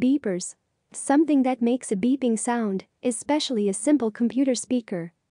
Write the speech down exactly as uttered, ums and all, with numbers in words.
Beepers. Something that makes a beeping sound, especially a simple computer speaker,